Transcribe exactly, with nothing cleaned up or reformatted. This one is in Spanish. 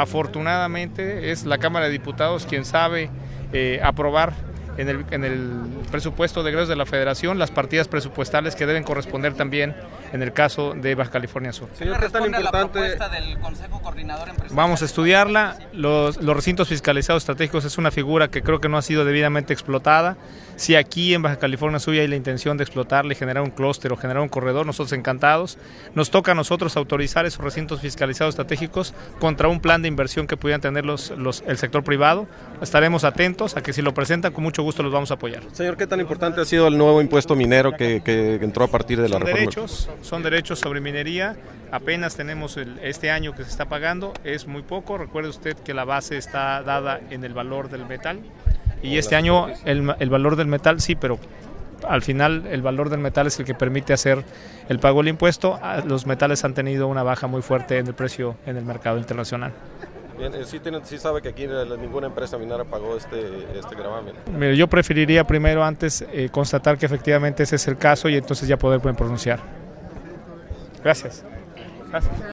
Afortunadamente es la Cámara de Diputados quien sabe eh, aprobar en el, en el presupuesto de egresos de la Federación las partidas presupuestales que deben corresponder también en el caso de Baja California Sur. Señor, ¿qué tan importante? La propuesta del Consejo Coordinador Empresarial? Vamos a estudiarla. Los, los recintos fiscalizados estratégicos es una figura que creo que no ha sido debidamente explotada. Si aquí en Baja California Sur hay la intención de explotarla y generar un clúster o generar un corredor, nosotros encantados. Nos toca a nosotros autorizar esos recintos fiscalizados estratégicos contra un plan de inversión que pudieran tener los, los, el sector privado. Estaremos atentos a que si lo presentan, con mucho gusto los vamos a apoyar. Señor, ¿qué tan importante ha sido el nuevo impuesto minero que, que entró a partir de la Son reforma? Derechos, son derechos sobre minería, apenas tenemos el, este año que se está pagando, es muy poco. Recuerde usted que la base está dada en el valor del metal y este año el, el valor del metal sí, pero al final el valor del metal es el que permite hacer el pago del impuesto. Los metales han tenido una baja muy fuerte en el precio en el mercado internacional. Bien, sí, tiene, sí sabe que aquí ninguna empresa minera pagó este, este gravamen. Mire, yo preferiría primero antes eh, constatar que efectivamente ese es el caso y entonces ya poder pronunciar. Gracias. Gracias.